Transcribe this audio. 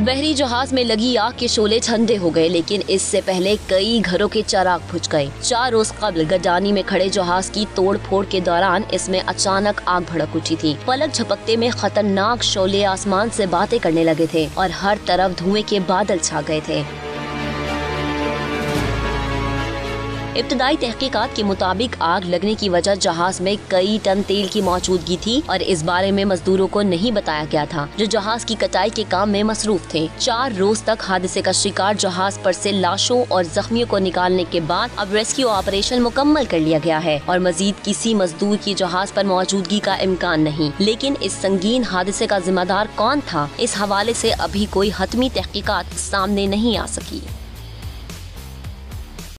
बहरी जहाज में लगी आग के शोले ठंडे हो गए, लेकिन इससे पहले कई घरों के चिराग बुझ गए। 4 रोज कबल गडानी में खड़े जहाज की तोड़ फोड़ के दौरान इसमें अचानक आग भड़क उठी थी। पलक झपकते में खतरनाक शोले आसमान से बातें करने लगे थे और हर तरफ धुएं के बादल छा गए थे। इब्तदाई तहकीकात के मुताबिक आग लगने की वजह जहाज में कई टन तेल की मौजूदगी थी और इस बारे में मजदूरों को नहीं बताया गया था, जो जहाज की कटाई के काम में मसरूफ थे। 4 रोज तक हादसे का शिकार जहाज पर से लाशों और जख्मियों को निकालने के बाद अब रेस्क्यू ऑपरेशन मुकम्मल कर लिया गया है और मजीद किसी मजदूर की जहाज पर मौजूदगी का इम्कान नहीं। लेकिन इस संगीन हादसे का जिम्मेदार कौन था, इस हवाले से अभी कोई हतमी तहकीकात सामने नहीं आ सकी।